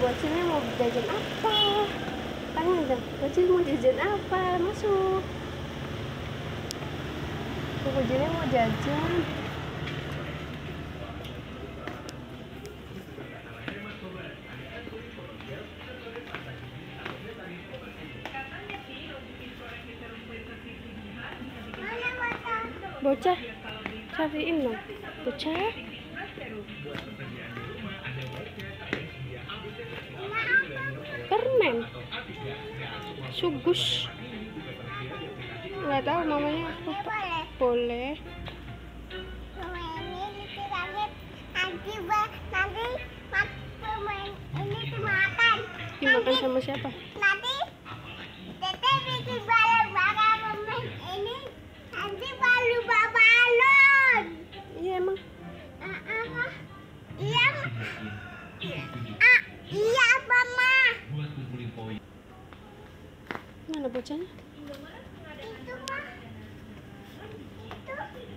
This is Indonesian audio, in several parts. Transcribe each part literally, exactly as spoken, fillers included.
bocilnya mau jajan apa? Tanya dong, bocil mau jajan apa? Masuk. Bocilnya mau jajan. Bocah, cariin dong. Bocah. Permen. Sugus. Nggak tahu mamanya apa. Boleh. Nanti nanti permen ini dimakan. Dimakan sama siapa? Nanti Tete bikin balon-balon permen ini nanti balon-balon. Iya emang. Ah, ah, iya. Ah, iya mama. Mana bocahnya? Itu mah. Itu.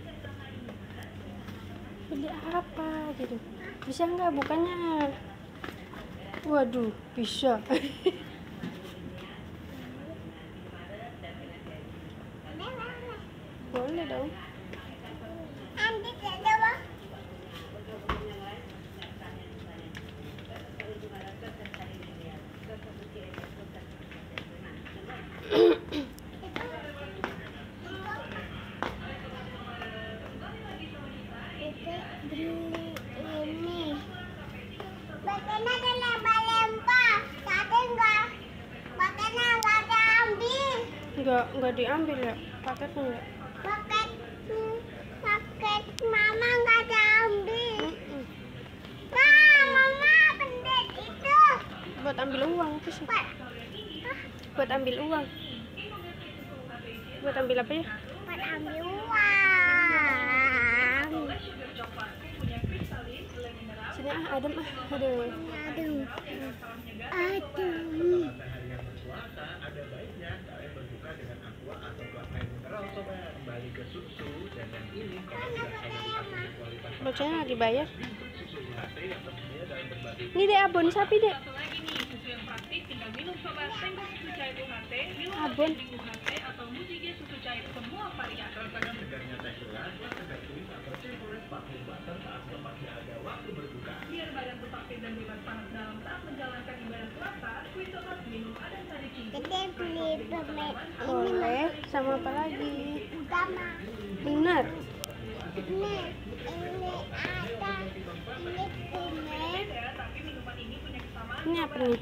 Beli apa gitu? Bisa nggak bukannya? Waduh, bisa. Boleh dong. Nanti Tete mah. Beli ini. Bagaimana ada lempar-lempar? Tadi enggak. Bagaimana enggak ada ambil? Nggak nggak diambil ya? Paketnya nggak? Paket, hmm, paket mama enggak ada ambil. Mm-mm. Nah, mama pendek itu. Buat ambil uang itu sih. Buat, hah? Buat ambil uang. Buat ambil apa ya? Buat ambil uang. Sini ah, adem ah. Aduh. Aduh. Aduh. Bocahnya lagi bayar. Ini dek abon sapi dek. Abon. Tete beli permen ini Boleh. Sama apa lagi? sama. Benar. Ini, ini ada. Ini permen. Ini apa nih?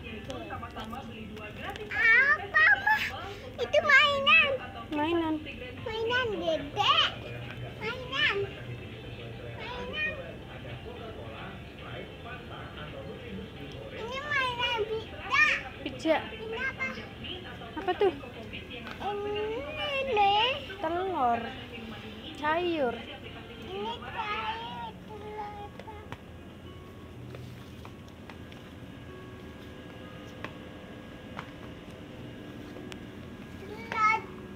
Apa mah? Itu mainan. Mainan. Mainan dede. Mainan. Mainan. Ini mainan pizza. Pizza. Ini apa? Apa tuh? Ini deh. Telur. Sayur. Ini sayur telur. Telur.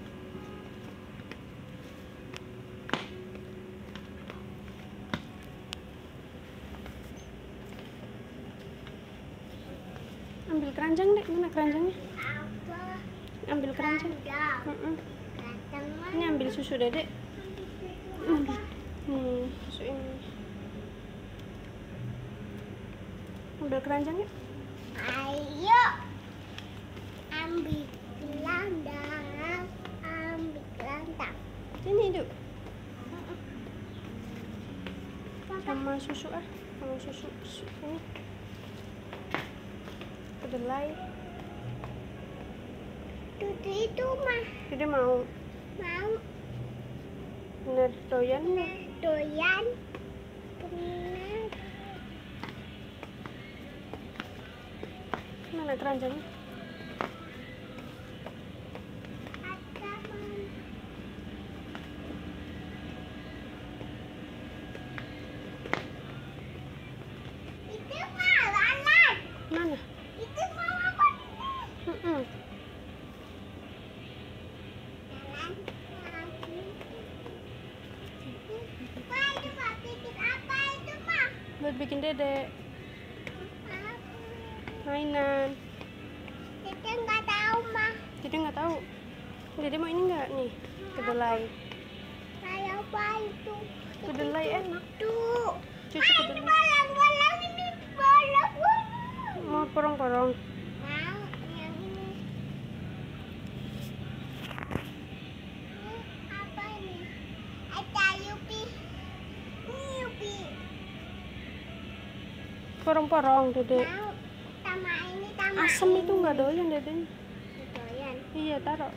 Ambil keranjang dek. Mana keranjangnya? Apa? Ambil keranjang. Ada. Mm-mm. Kata Ini ambil susu dedek. Hmm, susu ini. Ambil keranjangnya. Ayo ambil gelandang, ambil gelandang. Sini duk. Sama susu ah, sama susu. Susu ini. Kedelai. Tutu itu mah Jadi mau mau bener doyan nah, doyan benar. mana keranjangnya? Ada mama. Itu mah lalat. Mana? Itu mama apa ini? Mm-mm. Wah, itu Pak bikin apa itu, Pak? Buat bikin dedek. Apa? mainan. Dede nggak tahu mah. Dede nggak tahu. Dede mau ini nggak nih? Kedelai. Saya apa itu? Kedelai enak. Tuh. Cucu Ah, ini kedelai. bolang-bolang ini bolang-bolang. Mau porong-porong. Mau yang ini. Ini apa ini? Ada Yupi. Ini Yupi. Porong-porong Dede. Mau sama ini sama. Asam itu nggak doyan Dede. Doyan. Iya taruh.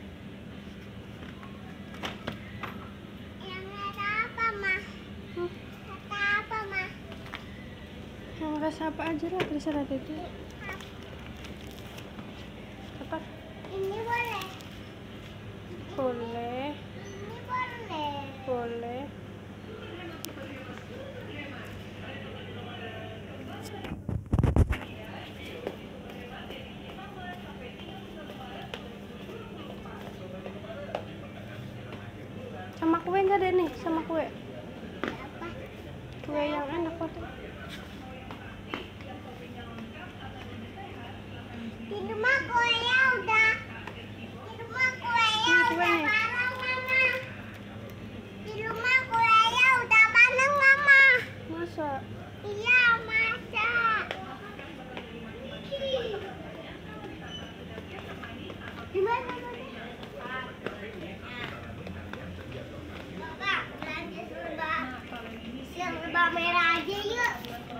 Yang ada apa mah? Hmm. Kata apa mah? Yang rasa apa aja lah terserah Dede. Apa? Ini boleh. Boleh. Ini boleh. Boleh. Sama kue nggak deh nih? Sama kue. Apa? Kue yang enak kok. Di rumah kuenya udah. Di rumah kuenya Ini udah kuenya. bareng mama. Di rumah kuenya udah bareng mama. Masa? Iya masa. Gimana tadi? Bapak, belanja serba serba merah aja yuk.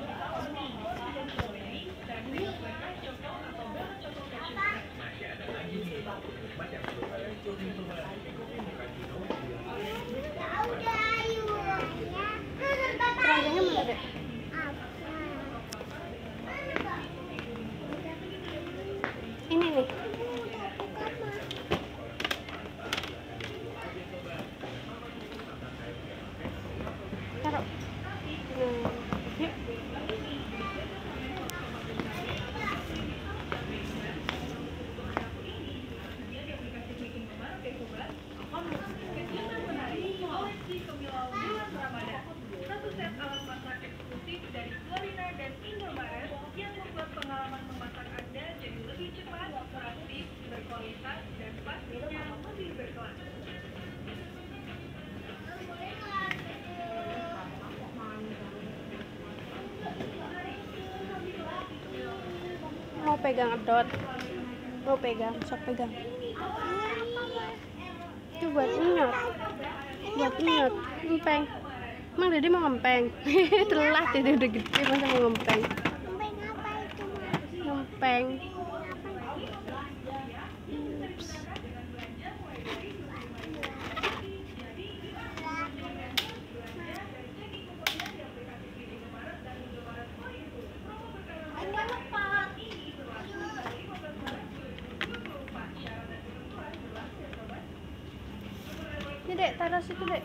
Ya udah yuk. Ya. Keranjangnya mana deh? Ini nih. Taruh. Nah, yuk. Satu set alat masak eksklusif dari Florina dan Indomaret yang membuat pengalaman memasak Anda jadi lebih cepat, praktis, berkualitas, dan pastinya lebih berkelas. Mau pegang edot. Mau pegang, sok pegang. Itu buat ingat. Buat ingat. Ngempeng. Emang Dede mau ngempeng? Telat Dede udah gede masa mau ngempeng. Ngempeng apa itu mah? Ngempeng. Ups. Ini dek, taruh situ dek.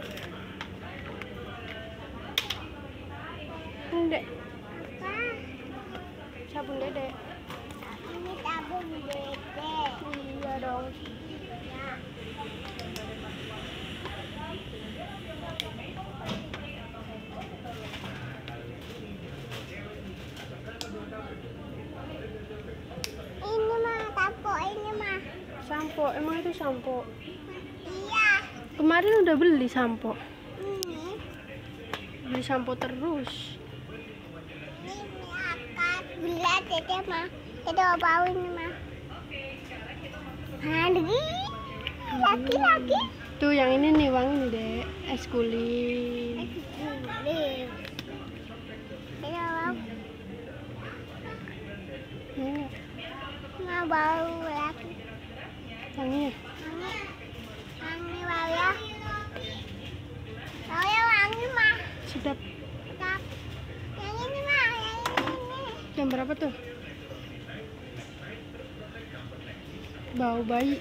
Ini dek, Apa? sabun Dede. Ini tabung dede. Iya dong. Ya. Ini mah tapo ini mah. Sampo, emang itu sampo? Iya. Kemarin udah beli sampo. Ini. Beli sampo terus. Ini akan berat dede mah. Dede mau bau ini mah. Lagi. Laki-laki. Tuh yang ini nih wangi nih dek, es kulit. Dede mau. Ini Mau bau lagi. wangi ya? Wangi. Wangi bau ya. Bau ya wangi mah. Sedap. Sedap. Yang ini mah, yang ini. Jam berapa tuh? Bau bayi.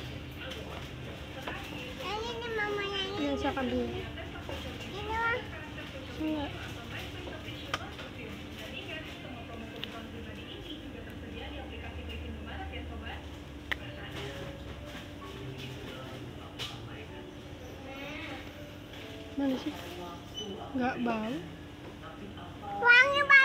Yang ini mama yang ini. Biasakan dulu. Ini mah. Enggak. Mana sih? Enggak bau. Wangi bau.